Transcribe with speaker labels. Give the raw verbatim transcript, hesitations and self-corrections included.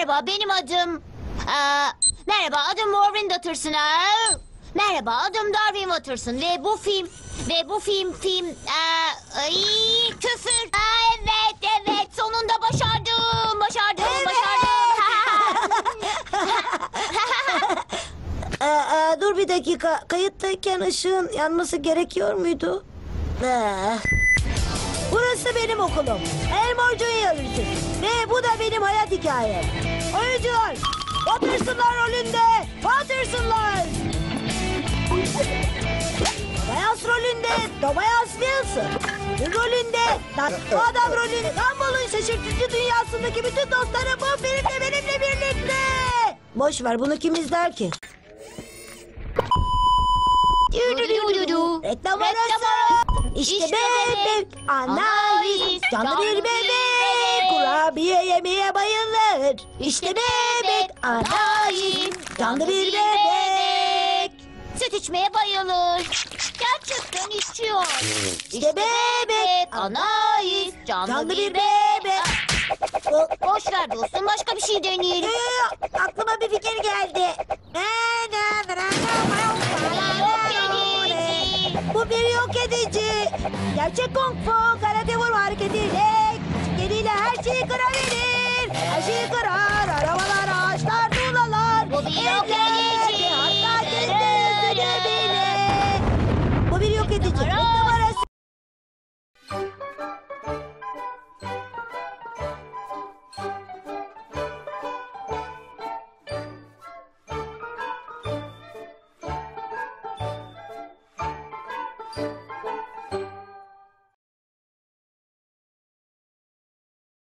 Speaker 1: Merhaba, benim adım... Aa, merhaba, adım Warren Watterson. Aa, merhaba, adım Darwin Watterson ve bu film... Ve bu film, film... Aa, ay, küfür. Aa, evet, evet, sonunda başardım, başardım,
Speaker 2: Evet.
Speaker 1: başardım.
Speaker 2: Ee, e, dur bir dakika. Kayıttayken ışığın yanması gerekiyor muydu? Ee, burası benim okulum. Elmore Junior Lisesi. Ve bu da benim hayat hikayem. Oyuncular, Watterson'lar rolünde. Watterson'lar. Tobias rolünde Tobias Wilson. Rolünde Tatlı Adam rolünde Gumball'ın şaşırtıcı dünyasındaki bütün dostlarım bu filmde benimle birlikte. Boş ver, bunu kim izler ki?
Speaker 1: Du-du-du-du-du.
Speaker 2: Reklam
Speaker 1: Reklam
Speaker 2: arası. İşte
Speaker 1: İşte
Speaker 2: bebek
Speaker 1: bebek,
Speaker 2: Anais.
Speaker 1: Anais,
Speaker 2: Canlı
Speaker 1: canlı
Speaker 2: bir
Speaker 1: bir
Speaker 2: bebek.
Speaker 1: bebek.
Speaker 2: Kurabiye yemeye bayılır. İşte bebek Anais. Canlı bir bebek.
Speaker 1: Süt içmeye bayılır. Gerçekten içiyor.
Speaker 2: İşte bebek
Speaker 1: Anais. Canlı,
Speaker 2: Canlı bir
Speaker 1: bir
Speaker 2: bebek.
Speaker 1: bebek. Boş ver dostum, başka bir şey deneyelim.
Speaker 2: Yo, yo, yo. Aklıma bir fikir geldi.
Speaker 1: Yok edici.
Speaker 2: Bu bir yok edici. Gerçek kung fu karate vurma hareketiyle geriyle her şeyi kırabilir. Her şeyi kırar. Arabalar, ağaçlar, tuğlalar.
Speaker 1: Bu bir yok
Speaker 2: evler,
Speaker 1: edici.
Speaker 2: hatta kendi yüzüne bile. Bu bir yok edici. Reklam arası.